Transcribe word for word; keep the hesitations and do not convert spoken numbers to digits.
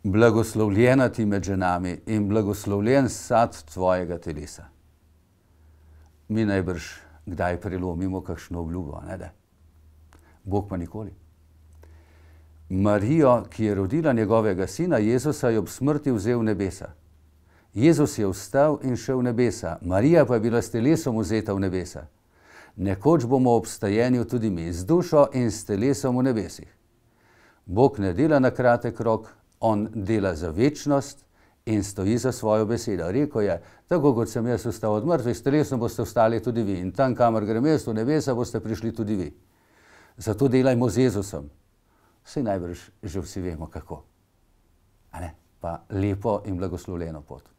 blagoslovljena ti med ženami in blagoslovljen sad tvojega telesa. Mi najbrž kdaj prelomimo kakšno obljubo, ne da? Bog pa nikoli. Marijo, ki je rodila njegovega sina, Jezusa je ob smrti vzel v nebesa. Jezus je vstal in šel v nebesa, Marija pa je bila s telesom vzeta v nebesa. Nekoč bomo ob vstajenju tudi mi, z dušo in s telesom v nebesih. Bog ne dela na kratek rok, on dela za večnost in stoji za svojo besedo. Rekel je, tako kot sem jaz vstal od mrtvih, s telesom boste vstali tudi vi in tam, kamor grem jaz v nebesa, boste prišli tudi vi. Zato delajmo z Jezusom. Vsi najbrž že vsi vemo kako. A ne? Pa lepo in blagoslovljeno pot.